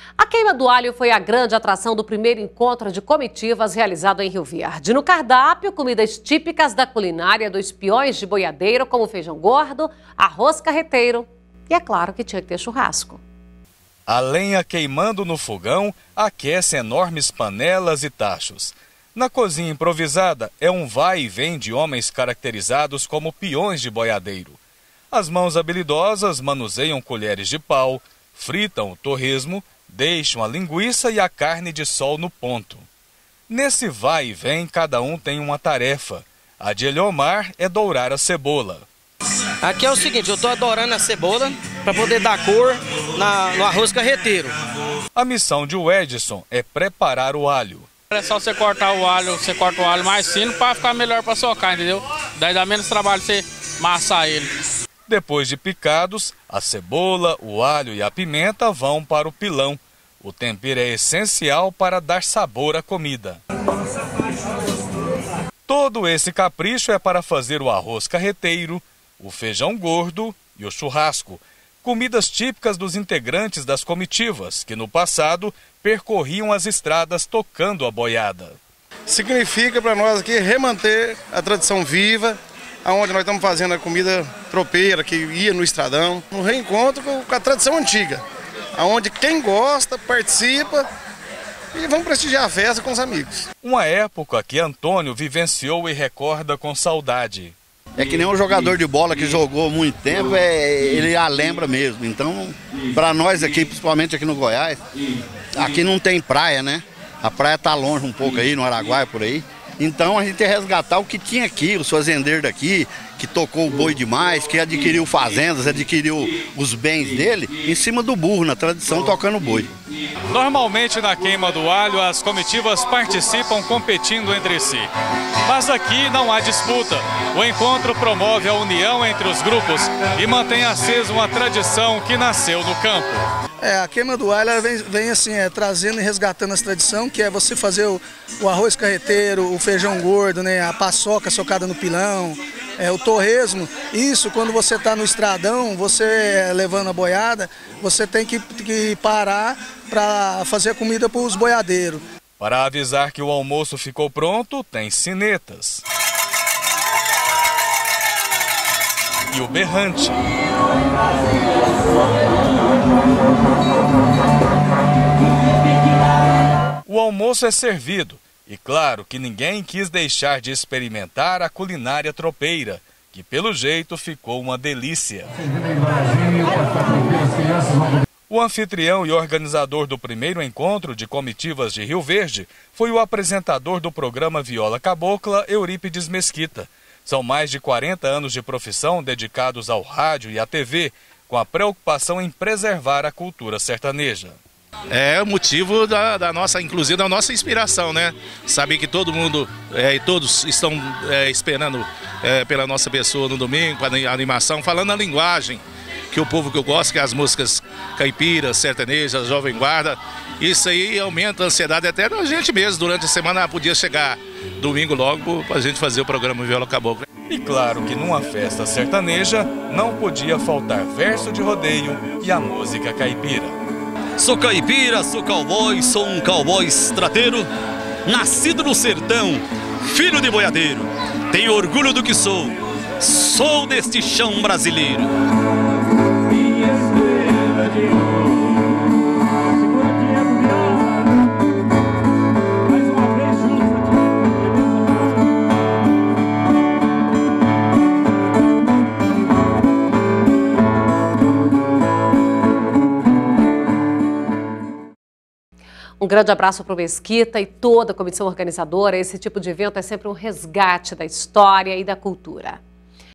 A queima do alho foi a grande atração do primeiro encontro de comitivas realizado em Rio Verde. No cardápio, comidas típicas da culinária dos peões de boiadeiro, como feijão gordo, arroz carreteiro e, é claro, que tinha que ter churrasco. A lenha queimando no fogão aquece enormes panelas e tachos. Na cozinha improvisada é um vai e vem de homens caracterizados como peões de boiadeiro. As mãos habilidosas manuseiam colheres de pau, fritam o torresmo, deixam a linguiça e a carne de sol no ponto. Nesse vai e vem, cada um tem uma tarefa. A de Eliomar é dourar a cebola. Aqui é o seguinte, eu estou adorando a cebola para poder dar cor no arroz carreteiro. A missão de Edson é preparar o alho. É só você cortar o alho, você corta o alho mais fino para ficar melhor para socar, entendeu? Daí dá menos trabalho você amassar ele. Depois de picados, a cebola, o alho e a pimenta vão para o pilão. O tempero é essencial para dar sabor à comida. Todo esse capricho é para fazer o arroz carreteiro, o feijão gordo e o churrasco. Comidas típicas dos integrantes das comitivas, que no passado percorriam as estradas tocando a boiada. Significa para nós aqui remanter a tradição viva, onde nós estamos fazendo a comida tropeira, que ia no estradão, um reencontro com a tradição antiga, onde quem gosta participa e vamos prestigiar a festa com os amigos. Uma época que Antônio vivenciou e recorda com saudade. É que nem um jogador de bola que jogou muito tempo, ele a lembra mesmo. Então, para nós aqui, principalmente aqui no Goiás, aqui não tem praia, né? A praia está longe um pouco aí, no Araguaia, por aí. Então a gente tem que resgatar o que tinha aqui, os fazendeiros daqui, que tocou o boi demais, que adquiriu fazendas, adquiriu os bens dele, em cima do burro, na tradição, tocando boi. Normalmente na queima do alho as comitivas participam competindo entre si. Mas aqui não há disputa. O encontro promove a união entre os grupos e mantém acesa uma tradição que nasceu no campo. A queima do alho vem assim, trazendo e resgatando essa tradição, que é você fazer o arroz carreteiro, o feijão gordo, né, a paçoca socada no pilão, o torresmo. Isso, quando você está no estradão, você levando a boiada, você tem que parar para fazer a comida para os boiadeiros. Para avisar que o almoço ficou pronto, tem sinetas. E o berrante. O almoço é servido e claro que ninguém quis deixar de experimentar a culinária tropeira, que pelo jeito ficou uma delícia. O anfitrião e organizador do primeiro encontro de comitivas de Rio Verde foi o apresentador do programa Viola Cabocla, Eurípides Mesquita. São mais de 40 anos de profissão dedicados ao rádio e à TV, com a preocupação em preservar a cultura sertaneja. É o motivo inclusive da nossa inspiração, né? Saber que todo mundo e todos estão esperando pela nossa pessoa no domingo, com a animação, falando a linguagem que o povo que eu gosto, que é as músicas caipiras, sertanejas, jovem guarda. Isso aí aumenta a ansiedade até da gente mesmo. Durante a semana podia chegar domingo logo para a gente fazer o programa Viola Cabocla. E claro que numa festa sertaneja não podia faltar verso de rodeio e a música caipira. Sou caipira, sou cowboy, sou um cowboy estrateiro, nascido no sertão, filho de boiadeiro. Tenho orgulho do que sou, sou deste chão brasileiro. Um grande abraço para o Mesquita e toda a comissão organizadora. Esse tipo de evento é sempre um resgate da história e da cultura.